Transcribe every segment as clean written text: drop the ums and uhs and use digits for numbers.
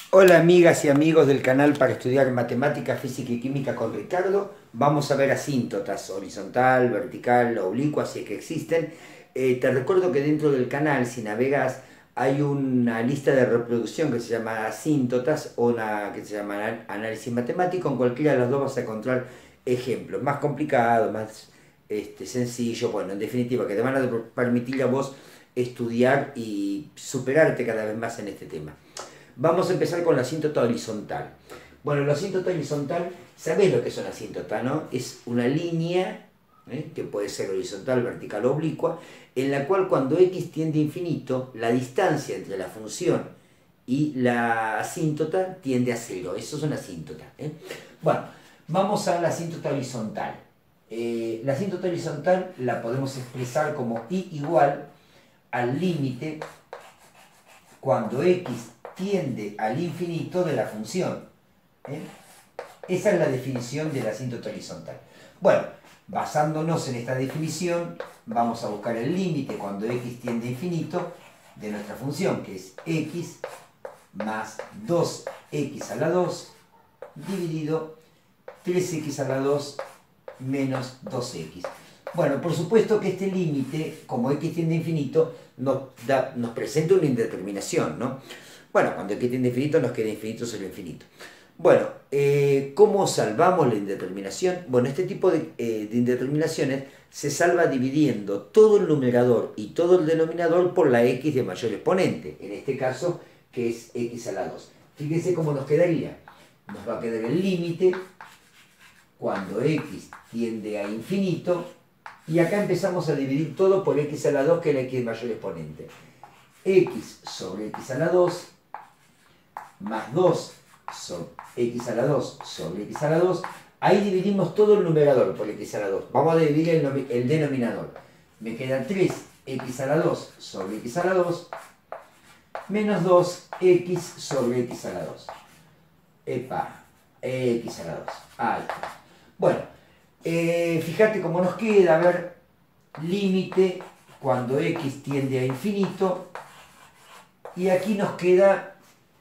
Hola amigas y amigos del canal para estudiar matemática, física y química con Ricardo. Vamos a ver asíntotas, horizontal, vertical, oblicua, si es que existen. Te recuerdo que dentro del canal, si navegas, hay una lista de reproducción que se llama asíntotas o una que se llama análisis matemático. En cualquiera de los dos vas a encontrar ejemplos más complicados, más sencillos. Bueno, en definitiva, que te van a permitir a vos estudiar y superarte cada vez más en este tema. Vamos a empezar con la asíntota horizontal. Bueno, la asíntota horizontal, ¿sabés lo que es una asíntota, no? Es una línea, que puede ser horizontal, vertical o oblicua, en la cual cuando x tiende a infinito, la distancia entre la función y la asíntota tiende a cero. Eso es una asíntota. Bueno, vamos a la asíntota horizontal. La asíntota horizontal la podemos expresar como y igual al límite cuando x tiende al infinito de la función. Esa es la definición de la asíntota horizontal. Bueno, basándonos en esta definición, vamos a buscar el límite cuando x tiende a infinito de nuestra función, que es x más 2x a la 2 dividido 3x a la 2 menos 2x. Bueno, por supuesto que este límite, como x tiende a infinito, nos presenta una indeterminación, ¿no? Bueno, cuando x tiende a infinito nos queda infinito sobre infinito. Bueno, ¿cómo salvamos la indeterminación? Bueno, este tipo de indeterminaciones se salva dividiendo todo el numerador y todo el denominador por la x de mayor exponente, en este caso, que es x a la 2. Fíjense cómo nos quedaría. Nos va a quedar el límite cuando x tiende a infinito, y acá empezamos a dividir todo por x a la 2, que es la x de mayor exponente. X sobre x a la 2 más 2 sobre x a la 2 sobre x a la 2. Ahí dividimos todo el numerador por x a la 2. Vamos a dividir el denominador. Me queda 3x a la 2 sobre x a la 2 menos 2x sobre x a la 2. Epa, x a la 2. Ahí está. Bueno, fíjate cómo nos queda, a ver, límite cuando x tiende a infinito, y aquí nos queda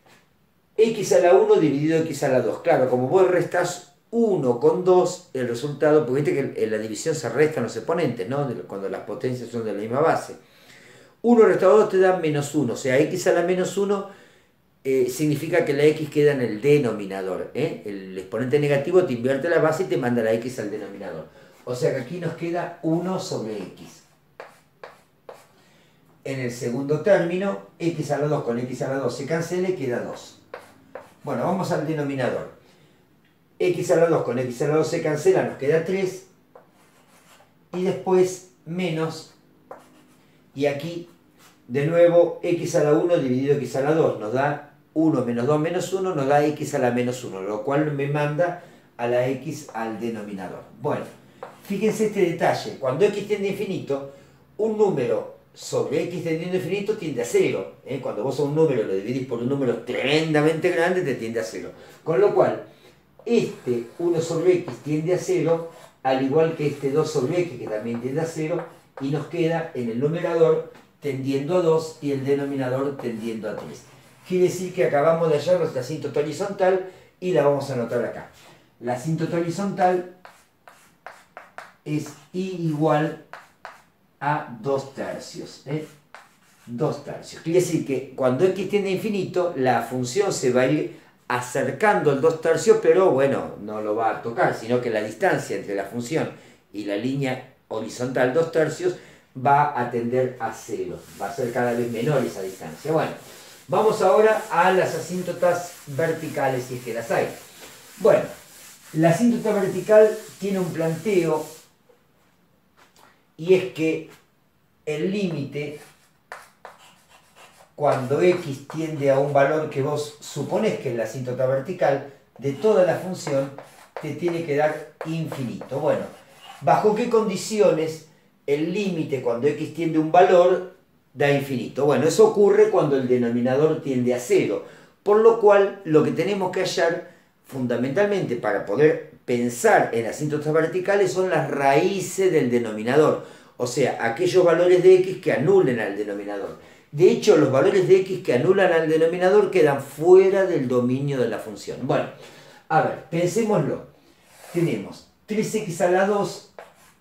x a la 1 dividido x a la 2. Claro, como vos restás 1 con 2, el resultado, porque viste que en la división se restan los exponentes, ¿no? Cuando las potencias son de la misma base. 1 restado 2 te da menos 1, o sea, x a la menos 1 significa que la x queda en el denominador. El exponente negativo te invierte la base y te manda la x al denominador. O sea que aquí nos queda 1 sobre x. En el segundo término, x a la 2 con x a la 2 se cancela y queda 2. Bueno, vamos al denominador. X a la 2 con x a la 2 se cancela, nos queda 3. Y después menos. Y aquí, de nuevo, x a la 1 dividido x a la 2 nos da 1 menos 2 menos 1, nos da x a la menos 1, lo cual me manda a la x al denominador. Bueno, fíjense este detalle. Cuando x tiende a infinito, un número sobre x tendiendo a infinito tiende a 0. Cuando vos a un número lo dividís por un número tremendamente grande, te tiende a 0. Con lo cual, este 1 sobre x tiende a 0, al igual que este 2 sobre x, que también tiende a 0, y nos queda en el numerador tendiendo a 2 y el denominador tendiendo a 3. Quiere decir que acabamos de hallar nuestra asíntota horizontal y la vamos a anotar acá. La asíntota horizontal es y igual a 2 tercios. 2 tercios. Quiere decir que cuando x tiende a infinito, la función se va a ir acercando al 2 tercios, pero bueno, no lo va a tocar, sino que la distancia entre la función y la línea horizontal 2 tercios va a tender a 0. Va a ser cada vez menor esa distancia. Bueno, vamos ahora a las asíntotas verticales, si es que las hay. Bueno, la asíntota vertical tiene un planteo, y es que el límite cuando x tiende a un valor que vos suponés que es la asíntota vertical de toda la función, te tiene que dar infinito. Bueno, ¿bajo qué condiciones el límite cuando x tiende a un valor da infinito? Bueno, eso ocurre cuando el denominador tiende a 0, por lo cual lo que tenemos que hallar fundamentalmente para poder pensar en asíntotas verticales son las raíces del denominador, o sea, aquellos valores de x que anulen al denominador. De hecho, los valores de x que anulan al denominador quedan fuera del dominio de la función. Bueno, a ver, pensémoslo. Tenemos 3x a la 2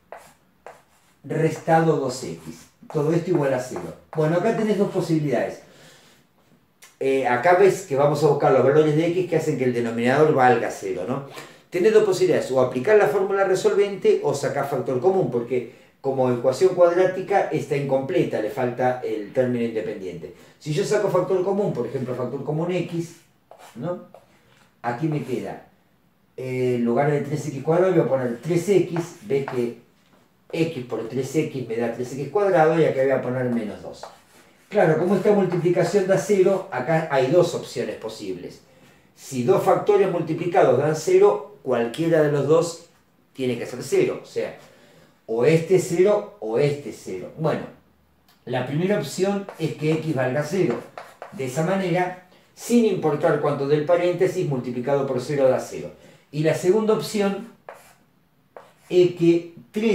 restado 2x. Todo esto igual a 0. Bueno, acá tenés dos posibilidades. Acá ves que vamos a buscar los valores de x que hacen que el denominador valga 0, ¿no? Tenés dos posibilidades, o aplicar la fórmula resolvente o sacar factor común, porque como ecuación cuadrática está incompleta, le falta el término independiente. Si yo saco factor común, por ejemplo, factor común x, ¿no? Aquí me queda, en lugar de 3x cuadrado, voy a poner 3x, ves que x por 3x me da 3x cuadrado, y acá voy a poner menos 2. Claro, como esta multiplicación da 0, acá hay dos opciones posibles. Si dos factores multiplicados dan 0, cualquiera de los dos tiene que ser 0. O sea, o este 0 o este 0. Bueno, la primera opción es que x valga 0. De esa manera, sin importar cuánto del paréntesis, multiplicado por 0 da 0. Y la segunda opción es que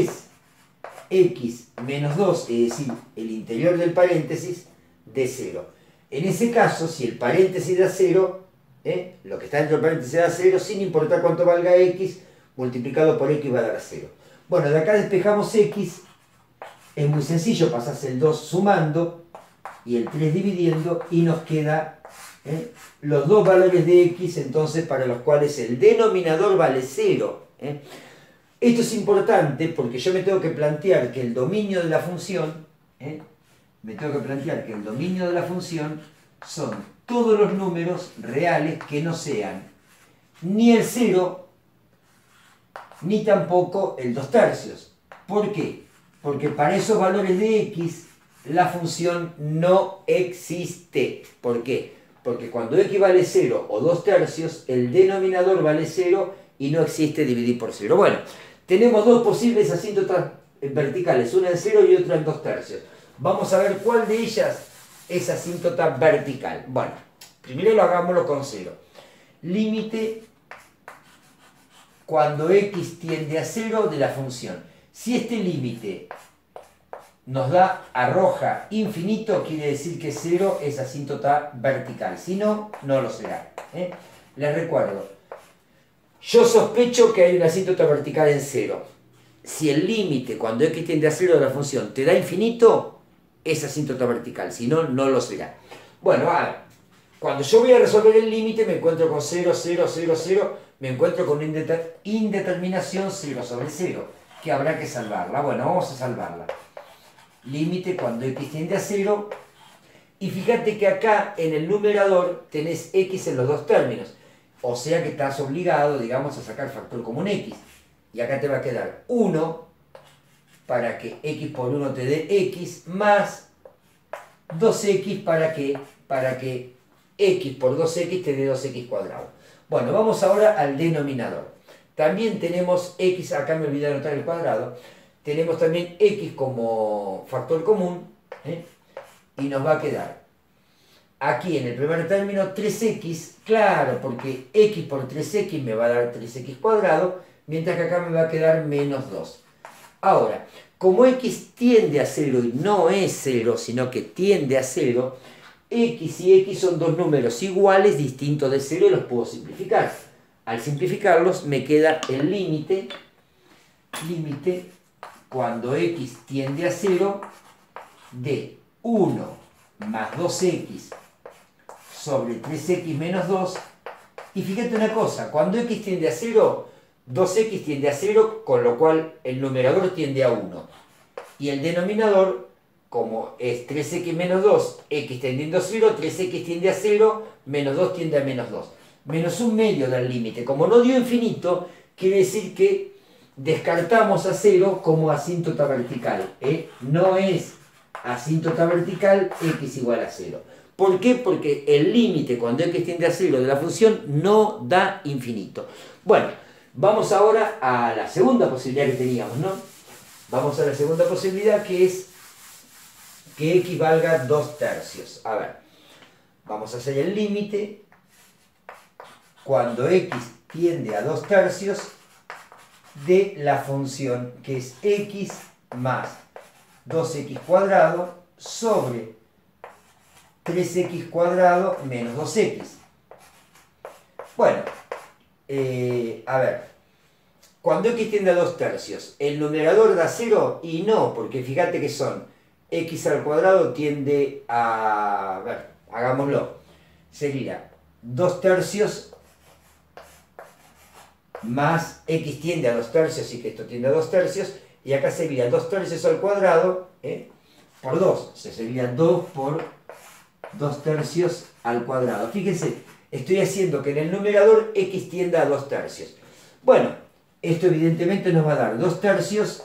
3x menos 2, es decir, el interior del paréntesis, dé 0. En ese caso, si el paréntesis da 0, lo que está dentro del paréntesis da 0, sin importar cuánto valga x, multiplicado por x va a dar 0. Bueno, de acá despejamos x, es muy sencillo, pasás el 2 sumando y el 3 dividiendo, y nos queda los dos valores de x, entonces, para los cuales el denominador vale 0. Esto es importante porque yo me tengo que plantear que el dominio de la función, son todos los números reales que no sean ni el 0, ni tampoco el 2 tercios. ¿Por qué? Porque para esos valores de x, la función no existe. ¿Por qué? Porque cuando x vale 0 o 2 tercios, el denominador vale 0 y no existe dividir por 0. Bueno, tenemos dos posibles asíntotas verticales, una en 0 y otra en 2 tercios. Vamos a ver cuál de ellas es asíntota vertical. Bueno, primero lo hagámoslo con 0. Límite cuando x tiende a 0 de la función. Si este límite nos arroja infinito, quiere decir que 0 es asíntota vertical. Si no, no lo será. Les recuerdo, yo sospecho que hay una asíntota vertical en 0. Si el límite cuando x tiende a 0 de la función te da infinito, es asíntota vertical. Si no, no lo será. Bueno, a ver. Cuando yo voy a resolver el límite me encuentro con 0, 0, 0, 0. Me encuentro con una indeterminación 0 sobre 0, que habrá que salvarla. Bueno, vamos a salvarla. Límite cuando x tiende a 0. Y fíjate que acá en el numerador tenés x en los dos términos. O sea que estás obligado, digamos, a sacar factor común x. Y acá te va a quedar 1 para que x por 1 te dé x, más 2x para que x por 2x te dé 2x cuadrado. Bueno, vamos ahora al denominador. También tenemos x, acá me olvidé de anotar el cuadrado, tenemos también x como factor común, y nos va a quedar aquí en el primer término 3x, claro, porque x por 3x me va a dar 3x cuadrado, mientras que acá me va a quedar menos 2. Ahora, como x tiende a 0 y no es 0, sino que tiende a 0, x y x son dos números iguales, distintos de 0, y los puedo simplificar. Al simplificarlos me queda el límite cuando x tiende a 0 de 1 más 2x sobre 3x menos 2. Y fíjate una cosa, cuando x tiende a 0, 2x tiende a 0, con lo cual el numerador tiende a 1. Y el denominador, como es 3x menos 2, x tendiendo a 0, 3x tiende a 0, menos 2 tiende a menos 2. Menos un medio del límite. Como no dio infinito, quiere decir que descartamos a 0 como asíntota vertical. No es asíntota vertical x igual a 0. ¿Por qué? Porque el límite cuando x tiende a 0 de la función no da infinito. Bueno, vamos ahora a la segunda posibilidad que teníamos, ¿no? Vamos a la segunda posibilidad, que es que x valga 2 tercios. A ver, vamos a hacer el límite cuando x tiende a 2 tercios de la función que es x más 2x cuadrado sobre 3x cuadrado menos 2x. Bueno, a ver, cuando x tiende a 2 tercios, ¿el numerador da 0? Y no, porque fíjate que son x al cuadrado tiende a... A ver, hagámoslo. Sería 2 tercios más x tiende a 2 tercios, y que esto tiende a 2 tercios, y acá sería 2 tercios al cuadrado, por 2. O sea, sería 2 por 2 tercios al cuadrado. Fíjense, estoy haciendo que en el numerador x tienda a 2 tercios. Bueno, esto evidentemente nos va a dar 2 tercios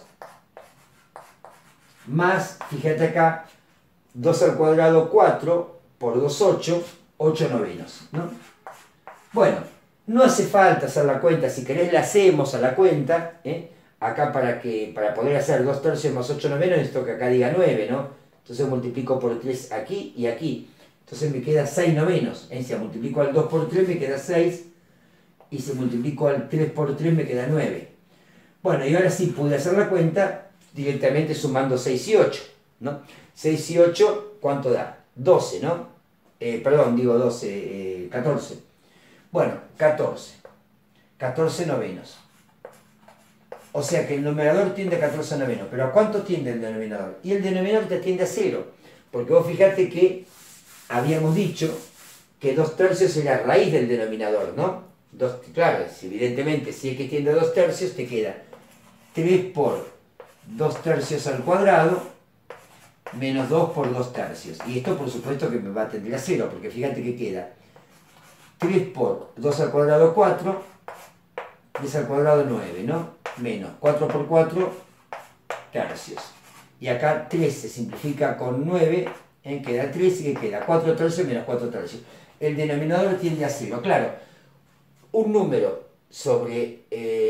más, fíjate acá, 2 al cuadrado 4 por 2, 8, 8 novenos, ¿no? Bueno, no hace falta hacer la cuenta, si querés la hacemos a la cuenta, acá para poder hacer 2 tercios más 8 novenos, necesito que acá diga 9, ¿no? Entonces multiplico por 3 aquí y aquí. Entonces me queda 6 novenos. Si multiplico al 2 por 3 me queda 6. Y si multiplico al 3 por 3 me queda 9. Bueno, y ahora sí pude hacer la cuenta directamente sumando 6 y 8, ¿no? 6 y 8, ¿cuánto da? 12, ¿no? Perdón, digo 12, 14. Bueno, 14. 14 novenos. O sea que el numerador tiende a 14 novenos. ¿Pero a cuánto tiende el denominador? Y el denominador te tiende a 0. Porque vos fijate que habíamos dicho que 2 tercios era raíz del denominador, ¿no? Claro, evidentemente si x tiende a 2 tercios te queda 3 por 2 tercios al cuadrado menos 2 por 2 tercios. Y esto por supuesto que me va a tender a 0, porque fíjate que queda 3 por 2 al cuadrado 4, 3 al cuadrado 9, ¿no? Menos 4 por 4 tercios. Y acá 3 se simplifica con 9, queda 3 y que queda 4 tercios menos 4 tercios. El denominador tiende a 0. Claro, un número sobre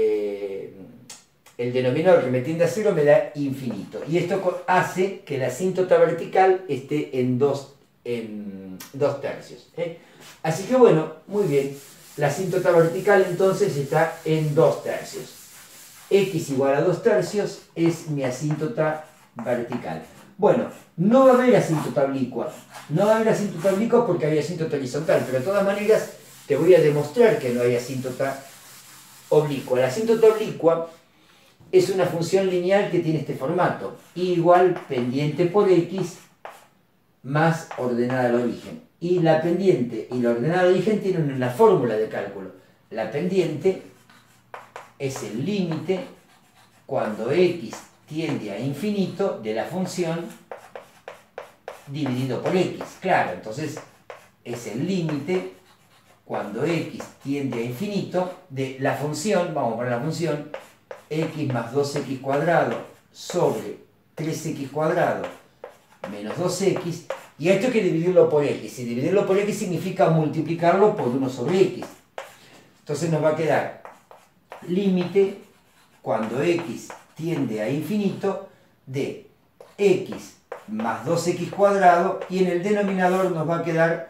el denominador que me tiende a 0 me da infinito. Y esto hace que la asíntota vertical esté en 2 tercios. Así que bueno, muy bien. La asíntota vertical entonces está en 2 tercios. X igual a 2 tercios es mi asíntota vertical. Bueno, no va a haber asíntota oblicua. No va a haber asíntota oblicua porque hay asíntota horizontal, pero de todas maneras te voy a demostrar que no hay asíntota oblicua. La asíntota oblicua es una función lineal que tiene este formato. Y igual pendiente por x más ordenada al origen. Y la pendiente y la ordenada al origen tienen una fórmula de cálculo. La pendiente es el límite cuando x tiende a infinito de la función dividido por x. Claro, entonces es el límite cuando x tiende a infinito de la función, vamos a poner la función, x más 2x cuadrado sobre 3x cuadrado menos 2x, y a esto hay que dividirlo por x. Y dividirlo por x significa multiplicarlo por 1 sobre x. Entonces nos va a quedar límite cuando x tiende a infinito de x más 2x cuadrado, y en el denominador nos va a quedar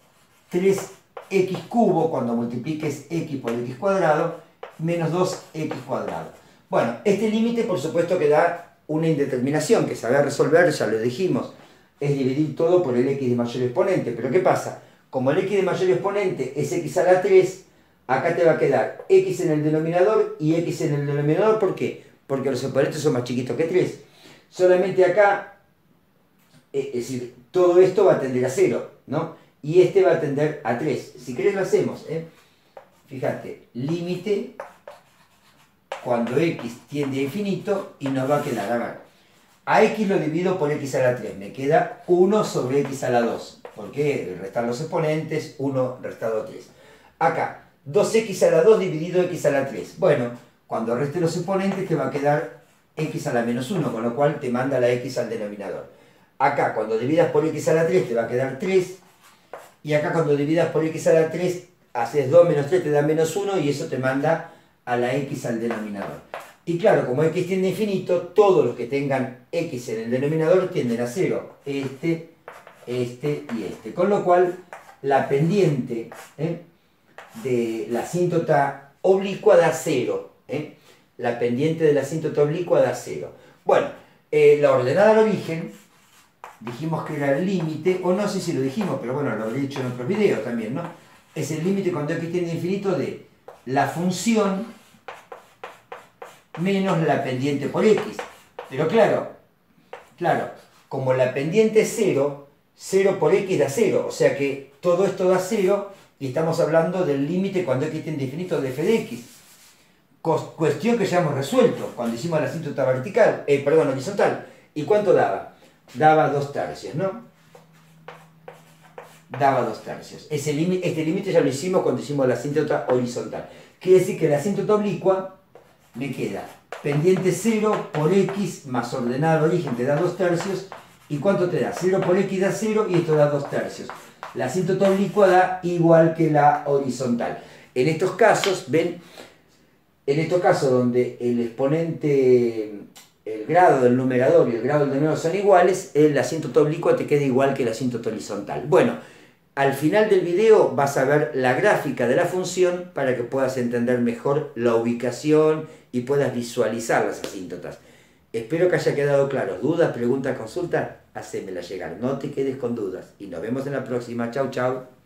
3x cubo cuando multipliques x por x cuadrado menos 2x cuadrado. Bueno, este límite por supuesto que da una indeterminación que saber resolver, ya lo dijimos, es dividir todo por el x de mayor exponente. Pero ¿qué pasa? Como el x de mayor exponente es x a la 3, acá te va a quedar x en el denominador y x en el denominador. ¿Por qué? Porque los exponentes son más chiquitos que 3. Solamente acá, es decir, todo esto va a tender a 0, ¿no? Y este va a tender a 3. Si querés lo hacemos, Fíjate, límite cuando x tiende a infinito, y nos va a quedar, a ver, a x lo divido por x a la 3, me queda 1 sobre x a la 2, porque restar los exponentes, 1 restado 3. Acá, 2x a la 2 dividido x a la 3. Bueno, cuando reste los exponentes te va a quedar x a la menos 1, con lo cual te manda la x al denominador. Acá, cuando dividas por x a la 3 te va a quedar 3, y acá cuando dividas por x a la 3, haces 2 menos 3 te da menos 1, y eso te manda a la x al denominador. Y claro, como x tiende a infinito, todos los que tengan x en el denominador tienden a 0. Este y este. Con lo cual, la pendiente de la asíntota oblicua da 0. La pendiente de la asíntota oblicua da 0. Bueno, la ordenada al origen dijimos que era el límite, o no sé si lo dijimos, pero bueno, lo he dicho en otros videos también, ¿no? Es el límite cuando x tiende a infinito de la función menos la pendiente por x. Pero claro, como la pendiente es 0, 0 por x da 0, o sea que todo esto da 0 y estamos hablando del límite cuando x tiende a infinito de f de x. Cuestión que ya hemos resuelto cuando hicimos la asíntota vertical, horizontal. ¿Y cuánto daba? Daba 2 tercios, ¿no? Daba 2 tercios. Este límite ya lo hicimos cuando hicimos la asíntota horizontal. Quiere decir que la asíntota oblicua me queda pendiente 0 por x más ordenada al origen te da 2 tercios. ¿Y cuánto te da? 0 por x da 0 y esto da 2 tercios. La asíntota oblicua da igual que la horizontal. En estos casos, ven, en estos casos donde el exponente, el grado del numerador y el grado del denominador son iguales, la asíntota oblicua te queda igual que la asíntota horizontal. Bueno, al final del video vas a ver la gráfica de la función para que puedas entender mejor la ubicación y puedas visualizar las asíntotas. Espero que haya quedado claro. ¿Dudas, preguntas, consultas? Hacémela llegar. No te quedes con dudas. Y nos vemos en la próxima. Chau, chau.